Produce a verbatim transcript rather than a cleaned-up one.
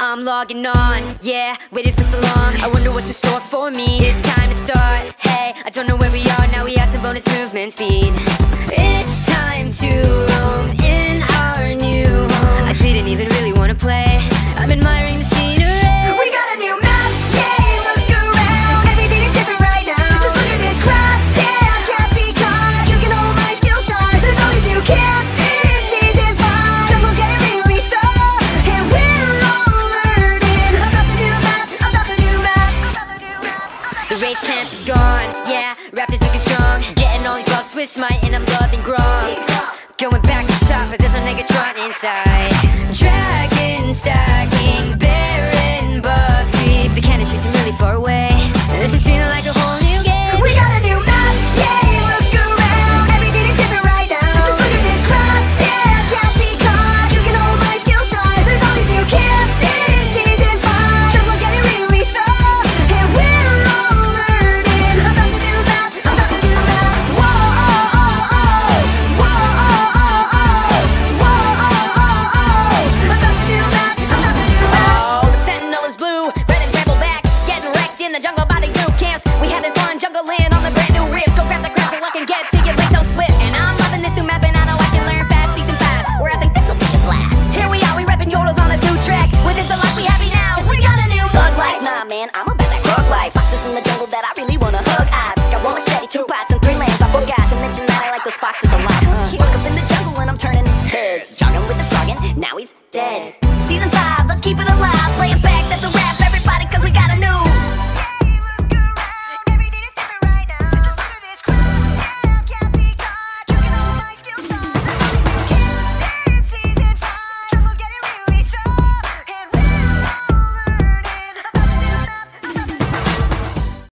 I'm logging on, yeah, waited for so long. I wonder what's in store for me. It's time to start, hey, I don't know where we are. Now we have some bonus movement speed. It's time to roam in our new home. I didn't even really want to play, I'm admiring the scenery. We got a new map, yeah, look around. Everything is different right now. Just look at this crowd, yeah, I can't be caught. You can hold my skill shine. There's all these new camps in season five. Jungle getting really tough, and we're all learning about the new map, about the new map, about the new map, about The raid camp is gone, yeah, Raptors looking strong. Getting all these buffs with smite and I'm loving Gronk. Going back to shop, but there's no Negatron inside. Dragon stacking, Baron buffs, creeps. The cannon shoots from really far away. This is feeling like a whole new game. We got a new map, yeah, look around. Everything is different right now. Just look at this crowd, yeah, can't be caught. You can hold my skill shine. There's all these new camps in season five. Jungle getting really tough, and we're all learning about the new map, about the new map. Whoa, oh, oh, oh. Whoa, oh, oh, oh. Whoa, oh, oh, oh. About the new map, about the new map. Oh, the Sentinel is blue, red is rebel back. Getting wrecked in the jungle by these new camps. We having fun juggling on the brand new rift. Go grab the crowd so I can get to you like so swift. And I'm loving this new map and I know I can learn fast. Season five, where I think this'll be a blast. Here we are, we repping yodels on this new track. With this the life we happy now. We got a new Thug life, nah man, I'm about that drug life. Foxes in the jungle that I really wanna hug. I've got one machete, two pots, and three lanes. I forgot to mention that I like those foxes a lot. Woke up in the jungle and I'm turning heads. Jogging with the slogging, now he's dead. Season five, let's keep it alive.